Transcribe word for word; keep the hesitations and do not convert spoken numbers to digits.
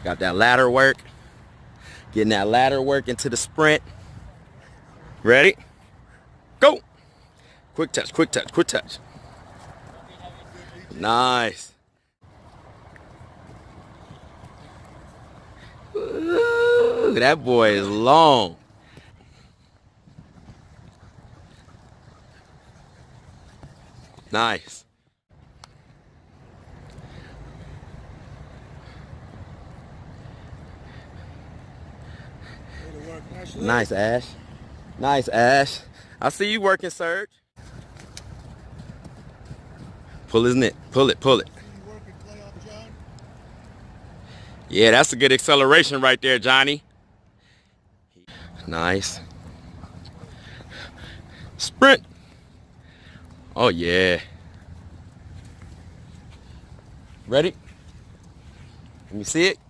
Got that ladder work. Getting that ladder work into the sprint. Ready? Go. Quick touch, quick touch, quick touch. Nice. Ooh, that boy is long. Nice. Nice, Ash. Nice, Ash. I see you working, Serge. Pull his neck. Pull it, pull it. Yeah, that's a good acceleration right there, Johnny. Nice. Sprint. Oh, yeah. Ready? Let me see it.